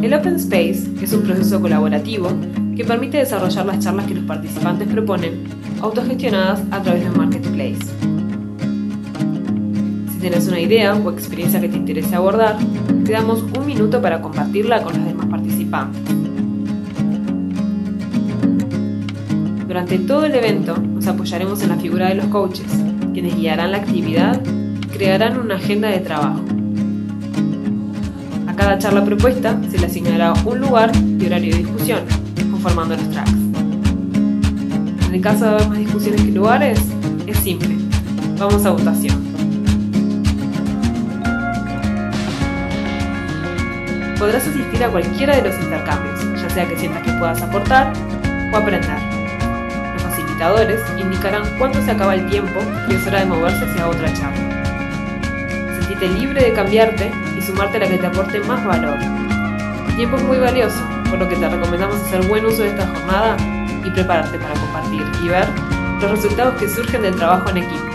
El Open Space es un proceso colaborativo que permite desarrollar las charlas que los participantes proponen, autogestionadas a través de un marketplace. Si tienes una idea o experiencia que te interese abordar, te damos 1 minuto para compartirla con los demás participantes. Durante todo el evento nos apoyaremos en la figura de los coaches, quienes guiarán la actividad y crearán una agenda de trabajo. A cada charla propuesta se le asignará un lugar y horario de discusión, conformando los tracks. En el caso de haber más discusiones que lugares, es simple. Vamos a votación. Podrás asistir a cualquiera de los intercambios, ya sea que sientas que puedas aportar o aprender. Los facilitadores indicarán cuándo se acaba el tiempo y es hora de moverse hacia otra charla. Sentite libre de cambiarte y sumarte a la que te aporte más valor. El tiempo es muy valioso, por lo que te recomendamos hacer buen uso de esta jornada y prepararte para compartir y ver los resultados que surgen del trabajo en equipo.